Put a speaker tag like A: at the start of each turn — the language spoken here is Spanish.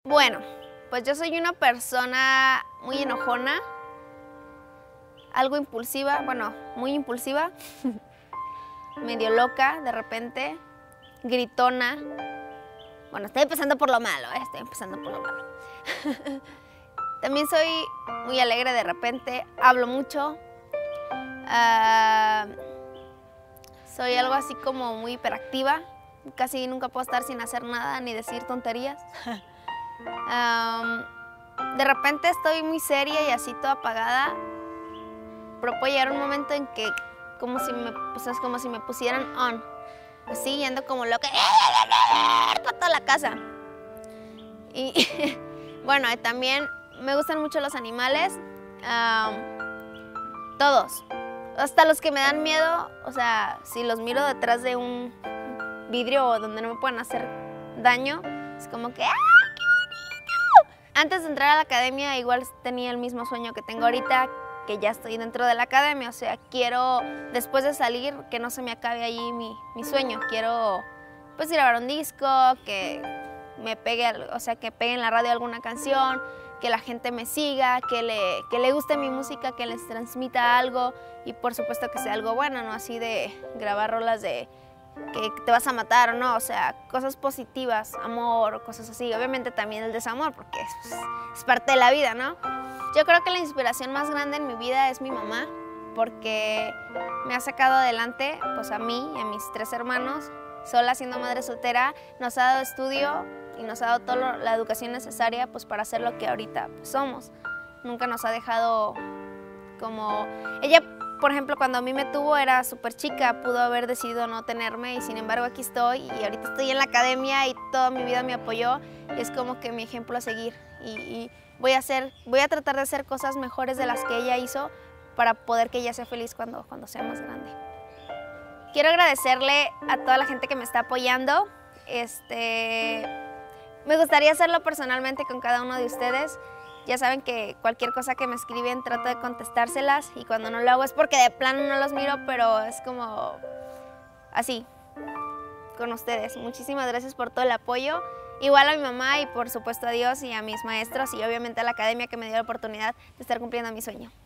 A: Bueno, pues yo soy una persona muy enojona, algo impulsiva, bueno, muy impulsiva, medio loca de repente, gritona. Bueno, estoy empezando por lo malo, estoy empezando por lo malo. También soy muy alegre de repente, hablo mucho. Soy algo así como muy hiperactiva, casi nunca puedo estar sin hacer nada ni decir tonterías. De repente estoy muy seria y así toda apagada, pero puede llegar un momento en que como si me pusieran on, así yendo como loca por toda la casa. Y bueno, también me gustan mucho los animales, todos, hasta los que me dan miedo. O sea, si los miro detrás de un vidrio donde no me pueden hacer daño, es como que ¡ah, qué bonito! Antes de entrar a la academia igual tenía el mismo sueño que tengo ahorita, que ya estoy dentro de la academia. O sea, quiero, después de salir, que no se me acabe allí mi sueño. Quiero pues grabar un disco, que me pegue, o sea, que pegue en la radio alguna canción, que la gente me siga, que le guste mi música, que les transmita algo, y por supuesto que sea algo bueno, no así de grabar rolas de que te vas a matar o no. O sea, cosas positivas, amor o cosas así. Obviamente también el desamor, porque es parte de la vida, ¿no? Yo creo que la inspiración más grande en mi vida es mi mamá, porque me ha sacado adelante pues a mí y a mis 3 hermanos, sola siendo madre soltera. Nos ha dado estudio y nos ha dado toda la educación necesaria pues para ser lo que ahorita pues somos. Nunca nos ha dejado como... Ella, por ejemplo, cuando a mí me tuvo era súper chica, pudo haber decidido no tenerme, y sin embargo aquí estoy, y ahorita estoy en la academia y toda mi vida me apoyó, y es como que mi ejemplo a seguir. Y voy a tratar de hacer cosas mejores de las que ella hizo para poder que ella sea feliz cuando sea más grande. Quiero agradecerle a toda la gente que me está apoyando. Me gustaría hacerlo personalmente con cada uno de ustedes. Ya saben que cualquier cosa que me escriben trato de contestárselas, y cuando no lo hago es porque de plano no los miro, pero es como así, con ustedes. Muchísimas gracias por todo el apoyo. Igual a mi mamá y por supuesto a Dios y a mis maestros y obviamente a la academia, que me dio la oportunidad de estar cumpliendo mi sueño.